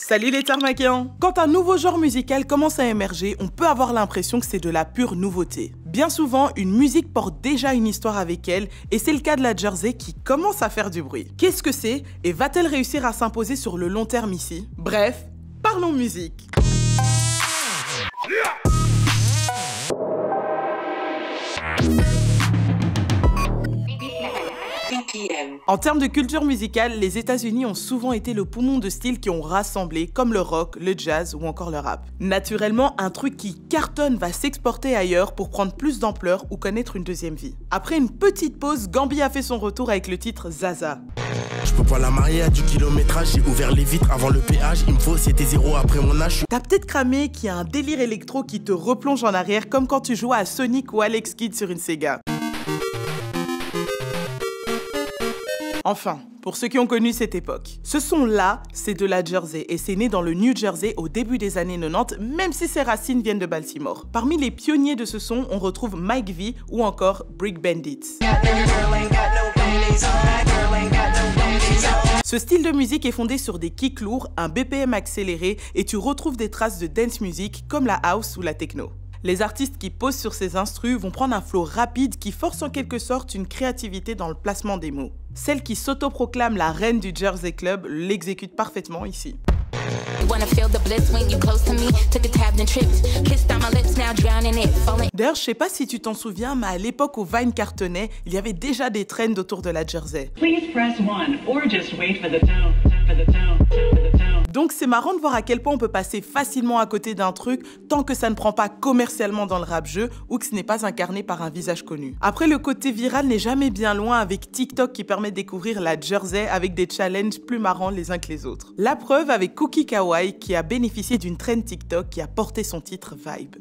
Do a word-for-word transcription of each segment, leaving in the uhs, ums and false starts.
Salut les Tarmakiens! Quand un nouveau genre musical commence à émerger, on peut avoir l'impression que c'est de la pure nouveauté. Bien souvent, une musique porte déjà une histoire avec elle, et c'est le cas de la Jersey qui commence à faire du bruit. Qu'est-ce que c'est, et va-t-elle réussir à s'imposer sur le long terme ici? Bref, parlons musique! En termes de culture musicale, les États-Unis ont souvent été le poumon de styles qui ont rassemblé, comme le rock, le jazz ou encore le rap. Naturellement, un truc qui cartonne va s'exporter ailleurs pour prendre plus d'ampleur ou connaître une deuxième vie. Après une petite pause, Gambi a fait son retour avec le titre Zaza. Je peux pas la marier à du kilométrage, j'ai ouvert les vitres avant le péage, il me faut c'était zéro après mon âge. T'as peut-être cramé qu'il y a un délire électro qui te replonge en arrière comme quand tu jouais à Sonic ou Alex Kidd sur une Sega. Enfin, pour ceux qui ont connu cette époque, ce son-là, c'est de la Jersey et c'est né dans le New Jersey au début des années quatre-vingt-dix, même si ses racines viennent de Baltimore. Parmi les pionniers de ce son, on retrouve Mike V ou encore Brick Bandits. Ce style de musique est fondé sur des kicks lourds, un B P M accéléré et tu retrouves des traces de dance music comme la house ou la techno. Les artistes qui posent sur ces instrus vont prendre un flow rapide qui force en quelque sorte une créativité dans le placement des mots. Celle qui s'autoproclame la reine du Jersey Club l'exécute parfaitement ici. D'ailleurs, je sais pas si tu t'en souviens, mais à l'époque où Vine cartonnait, il y avait déjà des trends autour de la Jersey. Donc c'est marrant de voir à quel point on peut passer facilement à côté d'un truc tant que ça ne prend pas commercialement dans le rap-jeu ou que ce n'est pas incarné par un visage connu. Après, le côté viral n'est jamais bien loin avec TikTok qui permet de découvrir la Jersey avec des challenges plus marrants les uns que les autres. La preuve avec Cookie Kawaii qui a bénéficié d'une trend TikTok qui a porté son titre Vibe.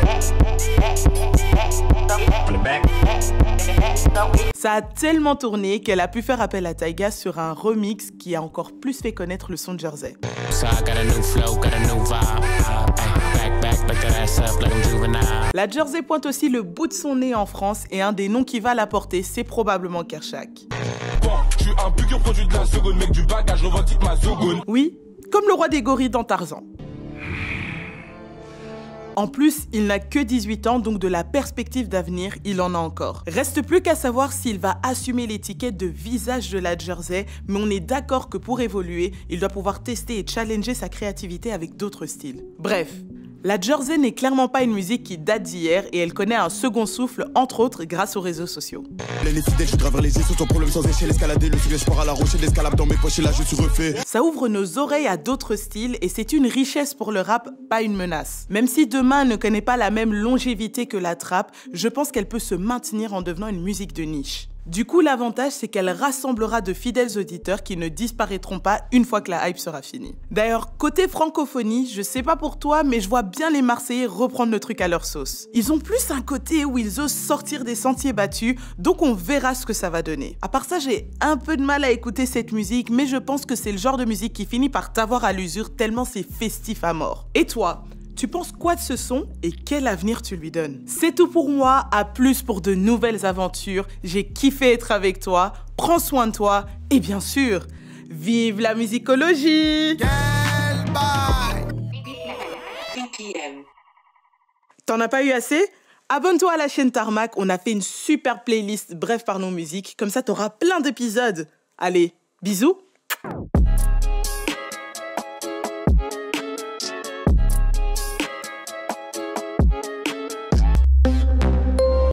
Ça a tellement tourné qu'elle a pu faire appel à Tyga sur un remix qui a encore plus fait connaître le son de Jersey. La Jersey pointe aussi le bout de son nez en France et un des noms qui va la porter, c'est probablement Kershak. Oui, comme le roi des gorilles dans Tarzan. En plus, il n'a que dix-huit ans, donc de la perspective d'avenir, il en a encore. Reste plus qu'à savoir s'il va assumer l'étiquette de visage de la Jersey, mais on est d'accord que pour évoluer, il doit pouvoir tester et challenger sa créativité avec d'autres styles. Bref, la Jersey n'est clairement pas une musique qui date d'hier et elle connaît un second souffle, entre autres grâce aux réseaux sociaux. Ça ouvre nos oreilles à d'autres styles et c'est une richesse pour le rap, pas une menace. Même si demain ne connaît pas la même longévité que la trap, je pense qu'elle peut se maintenir en devenant une musique de niche. Du coup, l'avantage, c'est qu'elle rassemblera de fidèles auditeurs qui ne disparaîtront pas une fois que la hype sera finie. D'ailleurs, côté francophonie, je sais pas pour toi, mais je vois bien les Marseillais reprendre le truc à leur sauce. Ils ont plus un côté où ils osent sortir des sentiers battus, donc on verra ce que ça va donner. À part ça, j'ai un peu de mal à écouter cette musique, mais je pense que c'est le genre de musique qui finit par t'avoir à l'usure tellement c'est festif à mort. Et toi ? Tu penses quoi de ce son et quel avenir tu lui donnes? C'est tout pour moi, à plus pour de nouvelles aventures. J'ai kiffé être avec toi, prends soin de toi et bien sûr, vive la musicologie! T'en as pas eu assez? Abonne-toi à la chaîne Tarmac, on a fait une super playlist Bref Parlons Musique, comme ça t'auras plein d'épisodes. Allez, bisous!